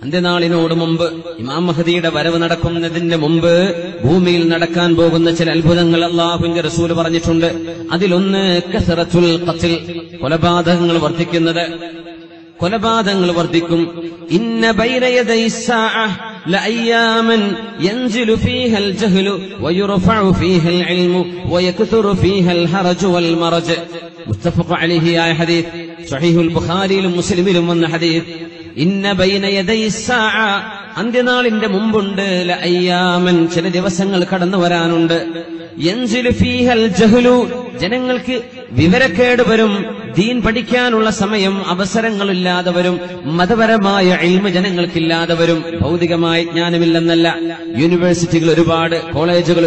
അന്ത്യനാളിനോട് മുമ്പ്, ഇമാം മഹ്ദിയുടെ വരവ് നടക്കുന്നതിന്റെ മുമ്പ് ഭൂമിയിൽ നടക്കാൻ പോകുന്ന ചില അത്ഭുതങ്ങൾ അല്ലാഹുവിന്റെ റസൂൽ പറഞ്ഞിട്ടുണ്ട്. അതിലൊന്ന് കസറത്തുൽ ഖത്ൽ, കൊലപാതകങ്ങൾ വർദ്ധിക്കുന്നത്. കൊലപാതകങ്ങൾ വർദ്ധിക്കും. ഇന്ന ബൈന യദൈസ്സാഅ ലഅയ്യാമൻ യൻസിലു ഫീഹൽ ജഹ്ലു വയുർഫഉ ഫീഹൽ ഇൽമു വയക്തുറു ഫീഹൽ ഹറജു വൽ മറജ്. മുത്തഫഖ് അലൈഹി ആയ ഹദീസ്, സ്വഹീഹുൽ ബുഖാരിയിലും മുസ്ലിമിലും വന്ന ഹദീസ്. ഇന്ന ബൈന യദൈസ്സാഅ, അന്ത്യനാളിന്റെ മുമ്പുണ്ട്, ലഅയ്യാമൻ, ചില ദിവസങ്ങൾ കടന്നു വരാനുണ്ട്. യൻസിലു ഫീഹൽ ജഹ്ലു, ജനങ്ങൾക്ക് വിവരക്കേട് വരും, ദീൻ പഠിക്കാനുള്ള സമയം അവസരങ്ങളില്ലാതെ വരും, മതപരമായ ഇൽമ് ജനങ്ങൾക്കില്ലാതെ വരും. ഭൗതികമായ ജ്ഞാനമില്ലെന്നല്ല, യൂണിവേഴ്സിറ്റികൾ ഒരുപാട്, കോളേജുകൾ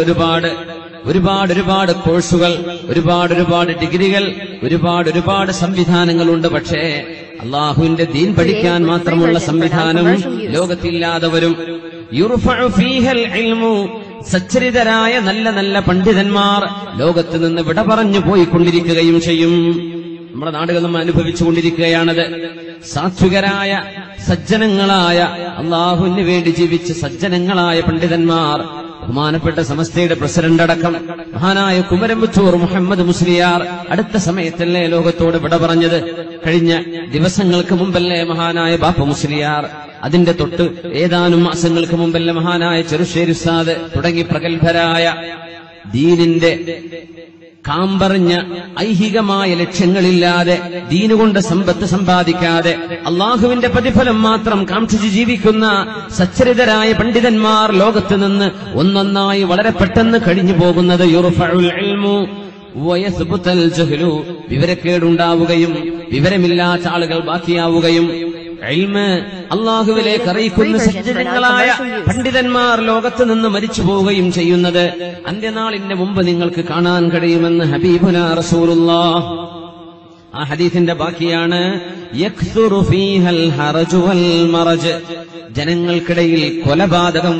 ഒരുപാട് കോഴ്സുകൾ, ഒരുപാട് ഡിഗ്രികൾ, ഒരുപാട് സംവിധാനങ്ങളുണ്ട്. പക്ഷേ അള്ളാഹുവിന്റെ ദീൻ പഠിക്കാൻ മാത്രമുള്ള സംവിധാനം ലോകത്തില്ലാതെ വരും. യുർഫഉ ഫീഹൽ ഇൽമു, സച്ചരിതരായ നല്ല പണ്ഡിതന്മാർ ലോകത്ത് നിന്ന് വിട പറഞ്ഞു പോയിക്കൊണ്ടിരിക്കുകയും ചെയ്യും. നമ്മുടെ നാടുകൾ നമ്മൾ അനുഭവിച്ചുകൊണ്ടിരിക്കുകയാണത്. സാത്വികരായ സജ്ജനങ്ങളായ, അള്ളാഹുവിന് വേണ്ടി ജീവിച്ച സജ്ജനങ്ങളായ പണ്ഡിതന്മാർ, ബഹുമാനപ്പെട്ട സമസ്തയുടെ പ്രസിഡന്റ് അടക്കം മഹാനായ കുമരമ്പത്തൂർ മുഹമ്മദ് മുസ്ലിയാർ അടുത്ത സമയത്തല്ലേ ലോകത്തോട് വിട പറഞ്ഞത്? കഴിഞ്ഞ ദിവസങ്ങൾക്ക് മുമ്പല്ലേ മഹാനായ ബാപ്പ മുസ്ലിയാർ, അതിന്റെ തൊട്ട് ഏതാനും മാസങ്ങൾക്ക് മുമ്പല്ലേ മഹാനായ ചെറുശ്ശേരി ഉസ്താദ് തുടങ്ങി പ്രഗത്ഭരായ, ദീനിന്റെ കാമ്പറിഞ്ഞ ഐഹികമായ ലക്ഷ്യങ്ങളില്ലാതെ, ദീനുകൊണ്ട് സമ്പത്ത് സമ്പാദിക്കാതെ അള്ളാഹുവിന്റെ പ്രതിഫലം മാത്രം കാക്ഷിച്ച് ജീവിക്കുന്ന സച്ചരിതരായ പണ്ഡിതന്മാർ ലോകത്ത് നിന്ന് ഒന്നൊന്നായി വളരെ പെട്ടെന്ന് കഴിഞ്ഞു പോകുന്നത്. യുർഫഉൽ ഇൽമു വയസ്ബുതൽ ജഹ്ലു, വിവരക്കേടുണ്ടാവുകയും വിവരമില്ലാത്ത ആളുകൾ ബാക്കിയാവുകയും, ഇൽമ് അള്ളാഹുവിലേക്ക് അറിയിക്കുന്ന സജ്ജനങ്ങളായ പണ്ഡിതന്മാർ ലോകത്ത് നിന്ന് മരിച്ചു പോവുകയും ചെയ്യുന്നത് അന്ത്യനാളിന്റെ മുമ്പ് നിങ്ങൾക്ക് കാണാൻ കഴിയുമെന്ന് ഹബീബുനാ റസൂലുള്ളാഹ്. ആ ഹദീസിന്റെ ബാക്കിയാണ് യക്സുറു ഫീഹൽ ഹറജു വൽ മറജ്, ജനങ്ങൾക്കിടയിൽ കൊലപാതകം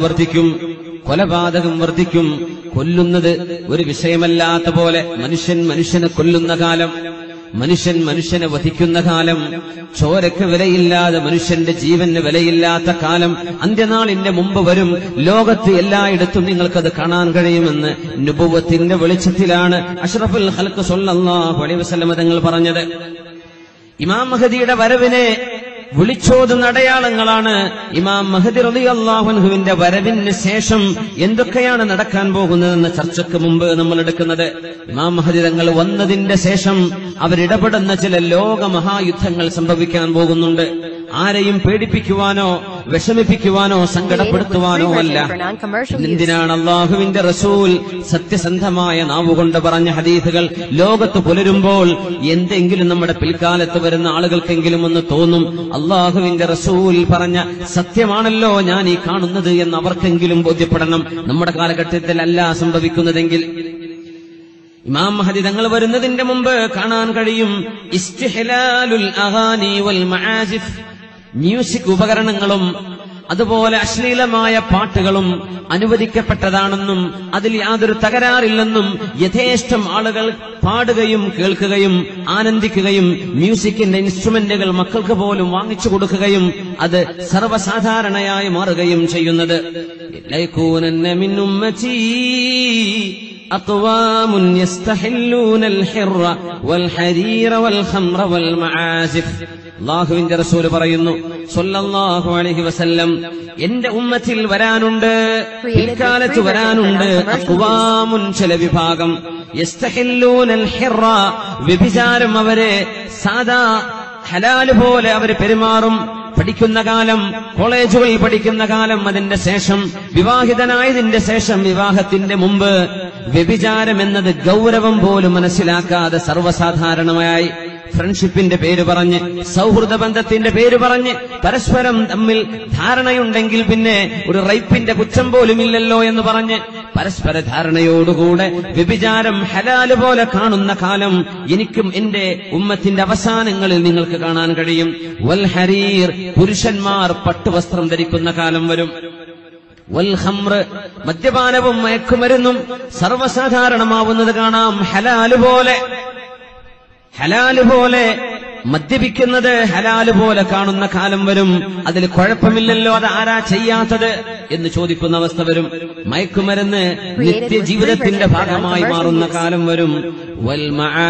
വർദ്ധിക്കും. കൊല്ലുന്നത് ഒരു വിഷയമല്ലാത്ത പോലെ മനുഷ്യനെ കൊല്ലുന്ന കാലം, മനുഷ്യനെ വധിക്കുന്ന കാലം, ചോരയ്ക്ക് വിലയില്ലാതെ മനുഷ്യന്റെ ജീവന് വിലയില്ലാത്ത കാലം അന്ത്യനാളിന്റെ മുമ്പ് വരും. ലോകത്ത് എല്ലായിടത്തും നിങ്ങൾക്കത് കാണാൻ കഴിയുമെന്ന് നുബുവത്തിന്റെ വെളിച്ചത്തിലാണ് അഷ്റഫുൽ ഖൽഖ് സ്വല്ലല്ലാഹു അലൈഹി വസല്ലം തങ്ങൾ പറഞ്ഞത്. ഇമാം മഹ്ദിയുടെ വരവിനെ വിളിച്ചോതുന്ന അടയാളങ്ങളാണ്. ഇമാം മഹ്ദി റളിയല്ലാഹു അൻഹുവിന്റെ വരവിന് ശേഷം എന്തൊക്കെയാണ് നടക്കാൻ പോകുന്നതെന്ന ചർച്ചയ്ക്ക് മുമ്പ് നമ്മൾ എടുക്കുന്നത്. ഇമാം മഹ്ദി തങ്ങൾ വന്നതിന്റെ ശേഷം അവരിടപെടുന്ന ചില ലോക മഹായുദ്ധങ്ങൾ സംഭവിക്കാൻ പോകുന്നുണ്ട്. ആരെയും പേടിപ്പിക്കുവാനോ വിഷമിപ്പിക്കുവാനോ സങ്കടപ്പെടുത്തുവാനോ അല്ല. എന്തിനാണ് അള്ളാഹുവിന്റെ റസൂൽ സത്യസന്ധമായ നാവുകൊണ്ട് പറഞ്ഞ ഹദീസുകൾ ലോകത്ത് പുലരുമ്പോൾ എന്തെങ്കിലും നമ്മുടെ പിൽക്കാലത്ത് വരുന്ന ആളുകൾക്കെങ്കിലും ഒന്ന് തോന്നും, അള്ളാഹുവിന്റെ റസൂൽ പറഞ്ഞ സത്യമാണല്ലോ ഞാൻ ഈ കാണുന്നത് എന്ന് അവർക്കെങ്കിലും ബോധ്യപ്പെടണം. നമ്മുടെ കാലഘട്ടത്തിൽ അല്ല സംഭവിക്കുന്നതെങ്കിൽ. ഇമാം മഹ്ദി തങ്ങൾ വരുന്നതിന്റെ മുമ്പ് കാണാൻ കഴിയും ഇസ്തിഹ്ലാലുൽ അഗാനി വൽ മആസിഫ്, മ്യൂസിക് ഉപകരണങ്ങളും അതുപോലെ അശ്ലീലമായ പാട്ടുകളും അനുവദിക്കപ്പെട്ടതാണെന്നും അതിൽ യാതൊരു തകരാറില്ലെന്നും യഥേഷ്ടം ആളുകൾ പാടുകയും കേൾക്കുകയും ആനന്ദിക്കുകയും മ്യൂസിക്കിന്റെ ഇൻസ്ട്രുമെന്റുകൾ മക്കൾക്ക് പോലും വാങ്ങിച്ചു കൊടുക്കുകയും അത് സർവ്വസാധാരണയായി മാറുകയും ചെയ്യുന്നത്. أقوام يستحلون الحر والحرير والخمر والمعازف. അല്ലാഹുവിന്റെ റസൂൽ പറയുന്നു സ്വല്ലല്ലാഹു അലൈഹി വസല്ലം, എന്റെ ഉമ്മത്തിൽ വരാനുണ്ട്, പിൽക്കാലത്ത് വരാനുണ്ട്, അഖ്വാമുൻ, ചില വിഭാഗം, യസ്തഹില്ലൂനൽ ഹിറ, വ്യഭിചാരം അവരെ സാദാ ഹലാല് പോലെ അവര് പെരുമാറും. പഠിക്കുന്ന കാലം, കോളേജുകളിൽ പഠിക്കുന്ന കാലം, അതിന്റെ ശേഷം വിവാഹിതനായതിന്റെ ശേഷം, വിവാഹത്തിന്റെ മുമ്പ് വ്യഭിചാരം എന്നത് ഗൗരവം പോലും മനസ്സിലാക്കാതെ സർവ്വസാധാരണമായി ഫ്രണ്ട്ഷിപ്പിന്റെ പേര് പറഞ്ഞ്, സൗഹൃദ ബന്ധത്തിന്റെ പേര് പറഞ്ഞ്, പരസ്പരം തമ്മിൽ ധാരണയുണ്ടെങ്കിൽ പിന്നെ ഒരു റൈപ്പിന്റെ കുറ്റം പോലും ഇല്ലല്ലോ എന്ന് പറഞ്ഞ് പരസ്പര ധാരണയോടുകൂടെ വ്യഭിചാരം ഹലാല് പോലെ കാണുന്ന കാലം എനിക്കും എന്റെ ഉമ്മത്തിന്റെ അവസാനങ്ങളിൽ നിങ്ങൾക്ക് കാണാൻ കഴിയും. വൽ ഹരീർ, പുരുഷന്മാർ പട്ടുവസ്ത്രം ധരിക്കുന്ന കാലം വരും. വൽ ഖംർ, മദ്യപാനവും മയക്കുമരുന്നും സർവ്വസാധാരണമാവുന്നത് കാണാം. ഹലാല് പോലെ മദ്യപിക്കുന്നത് ഹലാല് പോലെ കാണുന്ന കാലം വരും. അതിൽ കുഴപ്പമില്ലല്ലോ, അത് ആരാ ചെയ്യാത്തത് എന്ന് ചോദിക്കുന്ന അവസ്ഥ വരും. മയക്കുമരുന്ന് നിത്യജീവിതത്തിന്റെ ഭാഗമായി മാറുന്ന കാലം വരും. വൽ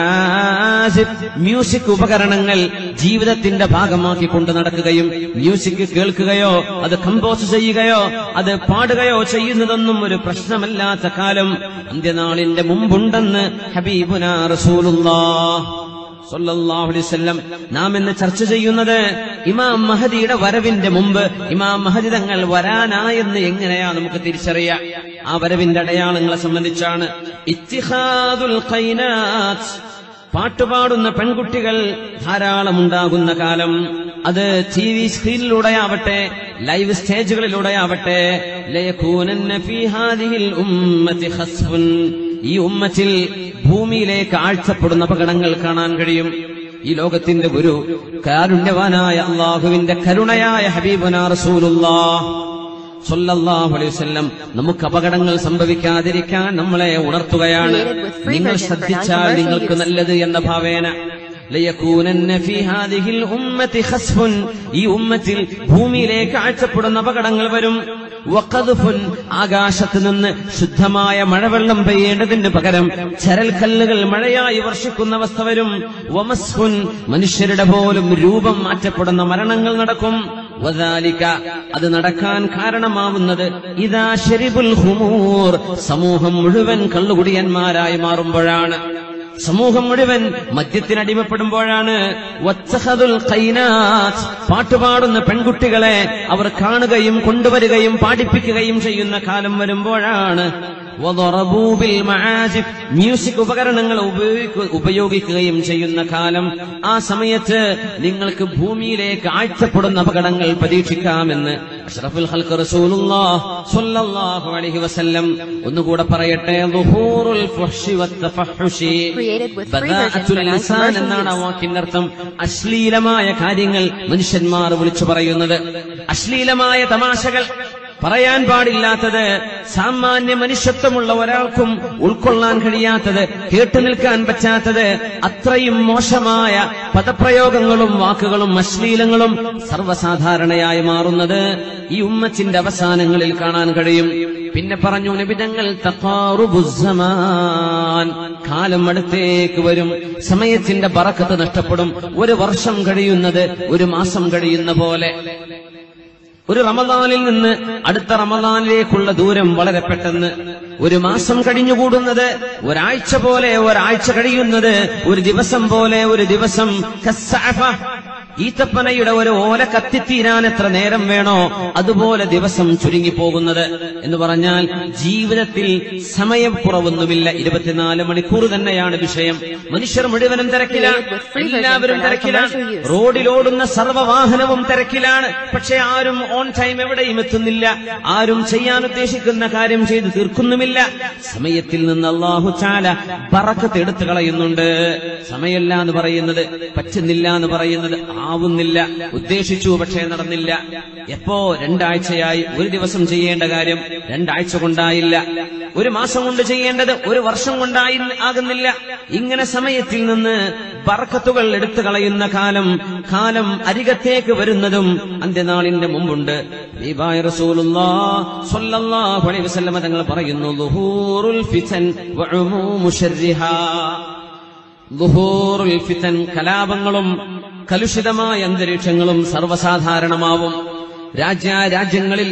മആസിഫ്, മ്യൂസിക് ഉപകരണങ്ങൾ ജീവിതത്തിന്റെ ഭാഗമാക്കി കൊണ്ട് നടക്കുകയും മ്യൂസിക് കേൾക്കുകയോ അത് കമ്പോസ് ചെയ്യുകയോ അത് പാടുകയോ ചെയ്യുന്നതൊന്നും ഒരു പ്രശ്നമല്ലാത്ത കാലം അന്ത്യനാളിന്റെ മുമ്പുണ്ടെന്ന് ഹബീബുനാ റസൂലുള്ളാഹ് സ്വല്ലല്ലാഹു അലൈഹി വസല്ലം. നാം ഇന്ന് ചർച്ച ചെയ്യുന്നത് ഇമാം മഹദിയുടെ വരവിന്റെ മുമ്പ് ഇമാം മഹദി തങ്ങൾ വരാനായെന്ന് എങ്ങനെയാ നമുക്ക് തിരിച്ചറിയാം? ആ വരവിന്റെ അടയാളങ്ങളെ സംബന്ധിച്ചാണ്. ഇത്തിഖാദുൽ ഖൈനാത്ത്, പാട്ടുപാടുന്ന പെൺകുട്ടികൾ ധാരാളം ഉണ്ടാകുന്ന കാലം. അത് TV സ്ക്രീനിലൂടെയാവട്ടെ, ലൈവ് സ്റ്റേജുകളിലൂടെയാവട്ടെ. ലയകൂനന്ന ഫീ ഹാദിഹിൽ ഉമ്മത്തി ഖസ്ഫുൻ, ഈ ഉമ്മത്തിൽ ഭൂമിയിലേക്ക് ആഴ്ചപ്പെടുന്ന അപകടങ്ങൾ കാണാൻ കഴിയും. ഈ ലോകത്തിന്റെ ഒരു കാരുണ്യവാനായ അള്ളാഹുവിന്റെ കരുണയായ ഹബീബുനാ റസൂലുള്ളാഹ് സ്വല്ലല്ലാഹു അലൈഹി വസല്ലം നമുക്ക് അപകടങ്ങൾ സംഭവിക്കാതിരിക്കാൻ നമ്മളെ ഉണർത്തുകയാണ്. നിങ്ങൾ ശ്രദ്ധിച്ചാൽ നിങ്ങൾക്ക് നല്ലത് എന്ന ഭാവേന. ലയകൂനന്ന ഫീ ഹാദിഹിൽ ഉമ്മത്തി ഖസ്ഫുൻ, ഈ ഉമ്മത്തിൽ ഭൂമിയിലേക്ക് ആഴ്ചപ്പെടുന്ന അപകടങ്ങൾ വരും. വഖദ്ഫുൻ, ആകാശത്ത് നിന്ന് ശുദ്ധമായ മഴവെള്ളം പെയ്യേണ്ടതിന് പകരം ചരൽക്കല്ലുകൾ മഴയായി വർഷിക്കുന്ന അവസ്ഥ വരും. വമസ്ഫുൻ, മനുഷ്യരുടെ പോലും രൂപം മാറ്റപ്പെടുന്ന മരണങ്ങൾ നടക്കും. വദാലിക, അത് നടക്കാൻ കാരണമാവുന്നത് ഇദാ ശരിബുൽ ഖുമൂർ, സമൂഹം മുഴുവൻ കള്ളുകുടിയന്മാരായി മാറുമ്പോഴാണ്. സമൂഹം മുഴുവൻ മദ്യത്തിനടിമപ്പെടുമ്പോഴാണ്. വത്തഖദുൽ ഖൈനാത്ത്, പാട്ടുപാടുന്ന പെൺകുട്ടികളെ അവർ കാണുകയും കൊണ്ടുവരികയും പാടിപ്പിക്കുകയും ചെയ്യുന്ന കാലം വരുമ്പോഴാണ്. വദറബൂ ബിൽ മആസിഫ്, മ്യൂസിക് ഉപകരണങ്ങൾ ഉപയോഗിക്കുകയും ചെയ്യുന്ന കാലം. ആ സമയത്ത് നിങ്ങൾക്ക് ഭൂമിയിലേക്ക് ആഴ്ചപ്പെടുന്ന അപകടങ്ങൾ പ്രതീക്ഷിക്കാമെന്ന് അഷ്റഫുൽ ഖൽഖ് റസൂലുള്ളാഹ് സ്വല്ലല്ലാഹു അലൈഹി വസല്ലം ഒന്നുകൂടെ പറയട്ടെ. ദുഹൂറുൽ ഫഹ്ശി വത്തഫഹുശി, ബദാഅത്തുൽ ലിസാൻ എന്നാണ് ആ വാക്കിന്റെ അർത്ഥം. അശ്ലീലമായ കാര്യങ്ങൾ മനുഷ്യന്മാർ വിളിച്ചു പറയുന്നത്, അശ്ലീലമായ തമാശകൾ, പറയാൻ പാടില്ലാത്തത്, സാമാന്യ മനുഷ്യത്വമുള്ള ഒരാൾക്കും ഉൾക്കൊള്ളാൻ കഴിയാത്തത്, കേട്ടു നിൽക്കാൻ പറ്റാത്തത്, അത്രയും മോശമായ പദപ്രയോഗങ്ങളും വാക്കുകളും അശ്ലീലങ്ങളും സർവ്വസാധാരണയായി മാറുന്നത് ഈ ഉമ്മത്തിന്റെ അവസാനങ്ങളിൽ കാണാൻ കഴിയും. പിന്നെ പറഞ്ഞു നബി തങ്ങൾ, തഖാറുബുസ്സമാൻ, കാലം അടുത്തേക്ക് വരും, സമയത്തിന്റെ ബറക്കത്ത് നഷ്ടപ്പെടും. ഒരു വർഷം കഴിയുന്നത് ഒരു മാസം കഴിയുന്ന പോലെ. ഒരു റമദാനിൽ നിന്ന് അടുത്ത റമദാനിലേക്കുള്ള ദൂരം വളരെ പെട്ടെന്ന്. ഒരു മാസം കഴിഞ്ഞുകൂടുന്നത് ഒരാഴ്ച പോലെ, ഒരാഴ്ച കഴിയുന്നത് ഒരു ദിവസം പോലെ. ഒരു ദിവസം കസ്സഅഫ, ഈത്തപ്പനയുടെ ഒരു ഓല കത്തിത്തീരാൻ എത്ര നേരം വേണോ അതുപോലെ ദിവസം ചുരുങ്ങിപ്പോകുന്നത് എന്ന് പറഞ്ഞാൽ ജീവിതത്തിൽ സമയക്കുറവൊന്നുമില്ല. 24 മണിക്കൂർ തന്നെയാണ് വിഷയം. മനുഷ്യർ മുഴുവനും തിരക്കിലാണ്, എല്ലാവരും തിരക്കിലാണ്. റോഡിലോടുന്ന സർവ്വവാഹനവും തിരക്കിലാണ്. പക്ഷെ ആരും ഓൺ ടൈം എവിടെയും എത്തുന്നില്ല. ആരും ചെയ്യാൻ ഉദ്ദേശിക്കുന്ന കാര്യം ചെയ്ത് തീർക്കുന്നുമില്ല. സമയത്തിൽ നിന്ന് അല്ലാഹു തആല ബറക്കത്ത് എടുത്തു കളയുന്നുണ്ട്. സമയമില്ല എന്ന് പറയുന്നത്, പറ്റുന്നില്ല എന്ന് പറയുന്നത്, ആവുന്നില്ല, ഉദ്ദേശിച്ചു പക്ഷേ നടന്നില്ല. എപ്പോ 2 ആഴ്ചയായി ഒരു ദിവസം ചെയ്യേണ്ട കാര്യം 2 ആഴ്ച കൊണ്ടായില്ല. ഒരു മാസം കൊണ്ട് ചെയ്യേണ്ടത് ഒരു വർഷം കൊണ്ടായി ആകുന്നില്ല. ഇങ്ങനെ സമയത്തിൽ നിന്ന് ബർക്കത്തുകൾ എടുത്തു കളയുന്ന കാലം അരികത്തേക്ക് വരുന്നതും അന്ത്യനാളിന്റെ മുമ്പുണ്ട്. ഹബീബായ റസൂലുള്ളാഹി സ്വല്ലല്ലാഹു അലൈഹി വസല്ലം തങ്ങൾ പറയുന്നു, ദുഹൂറുൽ ഫിതൻ വഉമൂമു ശർരിഹാ. ദുഹൂറുൽ ഫിതൻ, കലാപങ്ങളും കലുഷിതമായ അന്തരീക്ഷങ്ങളും സർവ്വസാധാരണമാവും. രാജ്യങ്ങളിൽ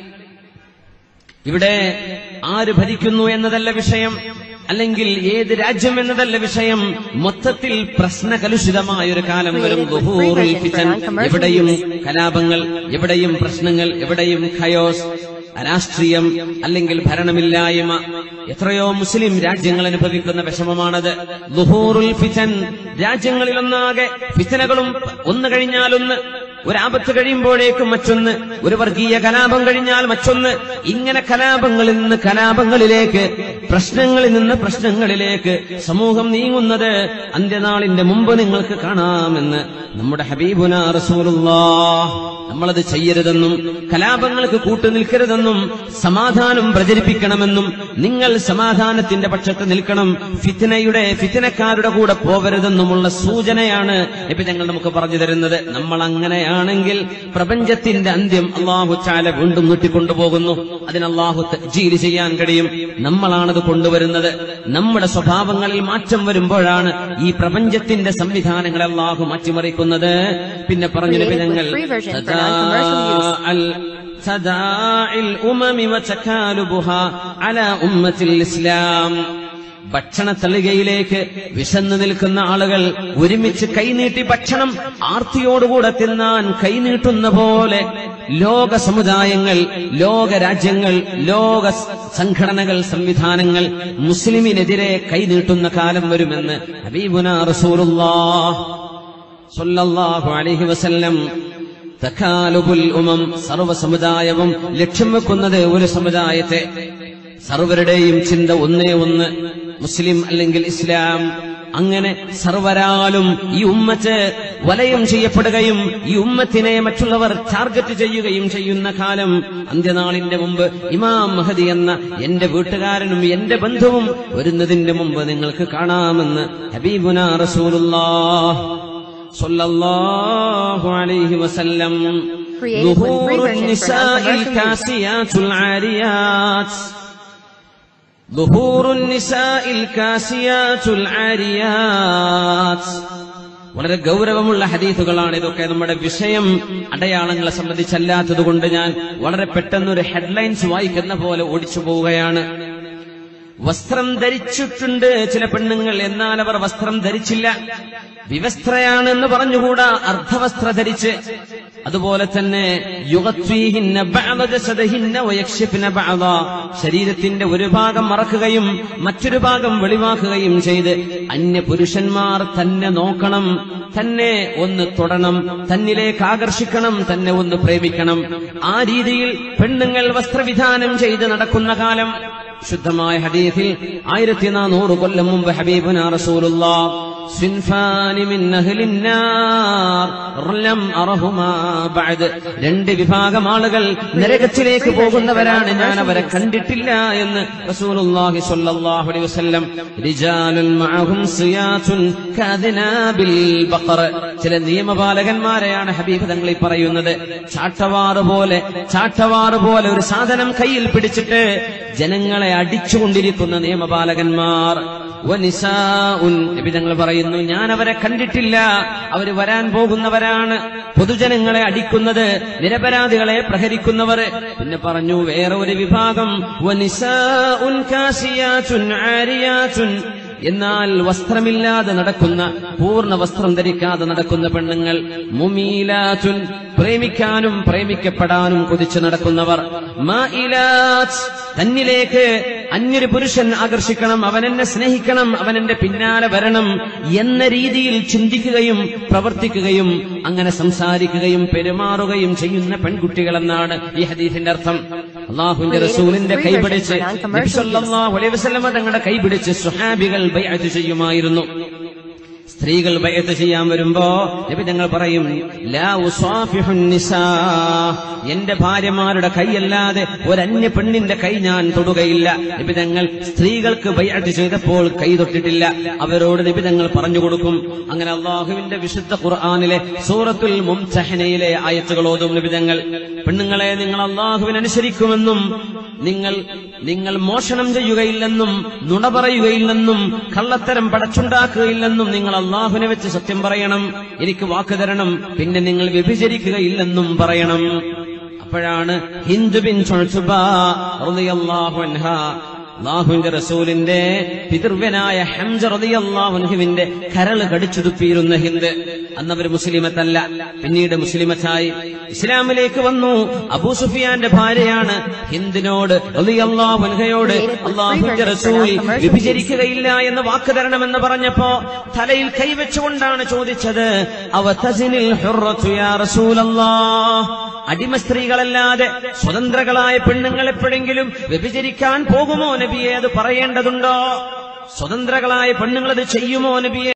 ഇവിടെ ആര് ഭരിക്കുന്നു എന്നതല്ല വിഷയം, അല്ലെങ്കിൽ ഏത് രാജ്യം എന്നതല്ല വിഷയം. മൊത്തത്തിൽ പ്രശ്നകലുഷിതമായൊരു കാലം വരും. ദുഹൂറുൽ ഫിതൻ, എവിടെയും കലാപങ്ങൾ, എവിടെയും പ്രശ്നങ്ങൾ, എവിടെയും ഖയോസ്, അരാഷ്ട്രീയം അല്ലെങ്കിൽ ഭരണമില്ലായ്മ. എത്രയോ മുസ്ലിം രാജ്യങ്ങൾ അനുഭവിക്കുന്ന വിഷമമാണത്. ദുഹൂറുൽ ഫിതൻ, രാജ്യങ്ങളിലൊന്നാകെ ഫിതനകളും ഒന്ന് കഴിഞ്ഞാലൊന്ന്. ഒരാപത്ത് കഴിയുമ്പോഴേക്കും മറ്റൊന്ന്, ഒരു വർഗീയ കലാപം കഴിഞ്ഞാൽ മറ്റൊന്ന്. ഇങ്ങനെ കലാപങ്ങളിൽ നിന്ന് കലാപങ്ങളിലേക്ക്, പ്രശ്നങ്ങളിൽ നിന്ന് പ്രശ്നങ്ങളിലേക്ക് സമൂഹം നീങ്ങുന്നത് അന്ത്യനാളിന്റെ മുമ്പ് നിങ്ങൾക്ക് കാണാമെന്ന് നമ്മുടെ ഹബീബുനാ റസൂലുള്ളാഹ്. നമ്മളത് ചെയ്യരുതെന്നും കലാപങ്ങൾക്ക് കൂട്ടുനിൽക്കരുതെന്നും സമാധാനം പ്രചരിപ്പിക്കണമെന്നും നിങ്ങൾ സമാധാനത്തിന്റെ പക്ഷത്ത് നിൽക്കണം, ഫിത്നക്കാരുടെ കൂടെ പോവരുതെന്നുമുള്ള സൂചനയാണ് നബി തങ്ങൾ നമുക്ക് പറഞ്ഞു തരുന്നത്. നമ്മൾ അങ്ങനെയാണെങ്കിൽ പ്രപഞ്ചത്തിന്റെ അന്ത്യം അല്ലാഹു തആല വീണ്ടും നീട്ടിക്കൊണ്ടുപോകുന്നു. അതിന് അല്ലാഹു തഅ്ജീൽ ചെയ്യാൻ കഴിയും. നമ്മളാണത് കൊണ്ടുവരുന്നത്. നമ്മുടെ സ്വഭാവങ്ങളിൽ മാറ്റം വരുമ്പോഴാണ് ഈ പ്രപഞ്ചത്തിന്റെ സംവിധാനങ്ങളെ അല്ലാഹു മാറ്റിമറിക്കുന്നത്. പിന്നെ പറഞ്ഞു നബി തങ്ങൾ തദാഇൽ ഉമമി വതകാലുബുഹാ അലാ ഉമ്മത്തിൽ ഇസ്ലാം. ഭക്ഷണത്തളികയിലേക്ക് വിശന്നു നിൽക്കുന്ന ആളുകൾ ഒരുമിച്ച് കൈനീട്ടി ഭക്ഷണം ആർത്തിയോടുകൂടെ തിന്നാൻ കൈനീട്ടുന്ന പോലെ ലോക സമുദായങ്ങൾ, ലോക രാജ്യങ്ങൾ, ലോക സംഘടനകൾ, സംവിധാനങ്ങൾ മുസ്ലിമിനെതിരെ കൈനീട്ടുന്ന കാലം വരുമെന്ന് ഹബീബുനാ റസൂലുള്ളാഹ് സ്വല്ലല്ലാഹു അലൈഹി വസല്ലം. തകാലുബുൽ ഉമം, സർവ്വ സമുദായവും ലക്ഷ്യം വെക്കുന്നത് ഒരു സമുദായത്തെ. സർവരുടെയും ചിന്ത ഒന്നേ ഒന്ന്, മുസ്ലിം അല്ലെങ്കിൽ ഇസ്ലാം. അങ്ങനെ സർവരാലും ഈ ഉമ്മത്ത് വലയം ചെയ്യപ്പെടുകയും ഈ ഉമ്മത്തിനെ മറ്റുള്ളവർ ടാർഗറ്റ് ചെയ്യുകയും ചെയ്യുന്ന കാലം അന്ത്യനാളിന്റെ മുമ്പ് ഇമാം മഹദി എന്ന എന്റെ വീട്ടുകാരനും എന്റെ ബന്ധുവും വരുന്നതിന്റെ മുമ്പ് നിങ്ങൾക്ക് കാണാമെന്ന് ഹബീബുനാ റസൂലുള്ളാഹ് സ്വല്ലല്ലാഹു അലൈഹി വസല്ലം. ളുഹൂറുൻ നിസാഇൽ കാസിയാത്തുൽ ആരിയാത്ത്, ളുഹൂറുൻ നിസാഇൽ കാസിയാത്തുൽ ആരിയാത്ത്. വളരെ ഗൗരവമുള്ള ഹദീസുകളാണ് ഇതൊക്കെ. നമ്മുടെ വിഷയം അടയാളങ്ങളെ സംബന്ധിച്ചല്ലാത്തതുകൊണ്ട് ഞാൻ വളരെ പെട്ടെന്നൊരു ഹെഡ്ലൈൻസ് വായിക്കുന്ന പോലെ ഓടിച്ചു പോവുകയാണ്. വസ്ത്രം ധരിച്ചിട്ടുണ്ട് ചില പെണ്ണുങ്ങൾ, എന്നാൽ അവർ വസ്ത്രം ധരിച്ചില്ല. വിവസ്ത്രയാണെന്ന് പറഞ്ഞുകൂടാ, അർദ്ധവസ്ത്ര ധരിച്ച്. അതുപോലെ തന്നെ യുഗത്വീഹിന്ന ബഅദ ജസദിഹിന്ന വയക്ഷിഫ്ന ബഅദ, ശരീരത്തിന്റെ ഒരു ഭാഗം മറക്കുകയും മറ്റൊരു ഭാഗം വെളിവാക്കുകയും ചെയ്ത് അന്യ പുരുഷന്മാർ തന്നെ നോക്കണം, തന്നെ ഒന്ന് തൊടണം, തന്നിലേക്ക് ആകർഷിക്കണം, തന്നെ ഒന്ന് പ്രേമിക്കണം. ആ രീതിയിൽ പെണ്ണുങ്ങൾ വസ്ത്രവിധാനം ചെയ്ത് നടക്കുന്ന കാലം. ശുദ്ധമായ ഹദീസിൽ 1400 കൊല്ലം മുമ്പ് ഹബീബുനാ റസൂലുള്ളാഹ് സിൻഫാനി മിൻ അഹ്ലിന്നാർ ലം അറഹുമാ ബഅദ്, രണ്ട് വിഭാഗം ആളുകൾ നരകത്തിലേക്ക് പോകുന്നവരാണ്, ഞാൻ അവരെ കണ്ടിട്ടില്ല എന്ന് റസൂലുള്ളാഹി സ്വല്ലല്ലാഹു അലൈഹി വസല്ലം. റിജാലുൻ മഅഹും സിയാതുൻ കഅദ്നാബിൽ ബഖർ, ചില നിയമപാലകന്മാരെയാണ് ഹബീബ് തങ്ങൾ ഈ പറയുന്നത്. ചാട്ടവാറ് പോലെ ഒരു സാധനം കയ്യിൽ പിടിച്ചിട്ട് ജനങ്ങളെ അടിച്ചുകൊണ്ടിരിക്കുന്ന നിയമപാലകന്മാർ. വനിസാഉൻ, നബി തങ്ങൾ പറയുന്നു ഞാൻ അവരെ കണ്ടിട്ടില്ല, അവര് വരാൻ പോകുന്നവരാണ്. പൊതുജനങ്ങളെ അടിക്കുന്നത്, നിരപരാധികളെ പ്രഹരിക്കുന്നവർ. പിന്നെ പറഞ്ഞു വേറെ ഒരു വിഭാഗം വനിസാഉൻ കാസിയാതുൻ ആരിയാതുൻ, എന്നാൽ വസ്ത്രമില്ലാതെ നടക്കുന്ന, പൂർണ്ണ വസ്ത്രം ധരിക്കാതെ നടക്കുന്ന പെണ്ണുങ്ങൾ. മുമീലാതുൻ, പ്രേമിക്കാനും പ്രേമിക്കപ്പെടാനും കൊതിച്ചു നടക്കുന്നവർ. മാഇലാത്ത്, തന്നിലേക്ക് അന്യൊരു പുരുഷൻ ആകർഷിക്കണം, അവൻ എന്നെ സ്നേഹിക്കണം, അവൻ എന്റെ പിന്നാലെ വരണം എന്ന രീതിയിൽ ചിന്തിക്കുകയും പ്രവർത്തിക്കുകയും അങ്ങനെ സംസാരിക്കുകയും പെരുമാറുകയും ചെയ്യുന്ന പെൺകുട്ടികളെന്നാണ് ഈ ഹദീസിന്റെ അർത്ഥം. അല്ലാഹുവിന്റെ റസൂലിന്റെ കൈപിടിച്ച് നബി സല്ലല്ലാഹു അലൈഹി വസല്ലം തങ്ങളുടെ കൈപിടിച്ച് സ്വഹാബികൾ ബൈഅത്ത് ചെയ്യുമായിരുന്നു. സ്ത്രീകൾ ബൈഅത്ത് ചെയ്യാൻ വരുമ്പോ നബി തങ്ങൾ പറയും ലാ ഉസാഫിഹുൻ നിസാ, എന്റെ ഭാര്യമാരുടെ കൈയല്ലാതെ ഒരന്യ പെണ്ണിന്റെ കൈ ഞാൻ തൊടുകയില്ല. നബി തങ്ങൾ സ്ത്രീകൾക്ക് ബൈഅത്ത് ചെയ്തപ്പോൾ കൈ തൊട്ടിട്ടില്ല. അവരോട് നബി തങ്ങൾ പറഞ്ഞു കൊടുക്കും. അങ്ങനെ അല്ലാഹുവിന്റെ വിശുദ്ധ ഖുർആനിലെ സൂറത്തുൽ മുംതഹനയിലെ ആയത്തുകൾ ഓതും നബി തങ്ങൾ. പെണ്ണുങ്ങളെ, നിങ്ങൾ അല്ലാഹുവിനെ അനുസരിക്കുമെന്നും നിങ്ങൾ മോഷണം ചെയ്യുകയില്ലെന്നും നുണ പറയുകയില്ലെന്നും കള്ളത്തരം പടച്ചുണ്ടാക്കുകയില്ലെന്നും നിങ്ങൾ അല്ലാഹുവിനെ വെച്ച് സത്യം പറയണം, എനിക്ക് വാക്ക് തരണം, പിന്നെ നിങ്ങൾ വ്യഭിചരിക്കുകയില്ലെന്നും പറയണം. അപ്പോഴാണ് ഹിന്ദ് ബിൻത് ഉത്ബ റളിയല്ലാഹു അൻഹ അല്ലാഹുവിന്റെ റസൂലിന്റെ പിതൃവ്യനായ ഹംസ റളിയല്ലാഹു അൻഹുവിന്റെ കരള് കടിച്ചുതുപ്പിയിരുന്ന ഹിന്ദ്. അന്നവർ മുസ്ലിമത്തല്ല, പിന്നീട് മുസ്ലിമത്തായി ഇസ്ലാമിലേക്ക് വന്നു. അബൂ സുഫിയാന്റെ ഭാര്യയാണ്. ഹിന്ദിനോട് റളിയല്ലാഹു അൻഹയോട് അല്ലാഹുവിന്റെ റസൂൽ വിഭജിക്കുകയില്ല എന്ന് വാക്ക് തരണമെന്ന് പറഞ്ഞപ്പോ തലയിൽ കൈവച്ചുകൊണ്ടാണ് ചോദിച്ചത്, അവതസിനിൽ ഹുറത്തു യാ റസൂലല്ലാഹ്, അടിമ സ്ത്രീകളല്ലാതെ സ്വതന്ത്രകളായ പെണ്ണുങ്ങൾ എപ്പോഴെങ്കിലും വ്യഭിചരിക്കാൻ പോകുമോ നബിയെ? അത് പറയേണ്ടതുണ്ടോ? സ്വതന്ത്രകളായ പെണ്ണുങ്ങൾ അത് ചെയ്യുമോ നബിയെ?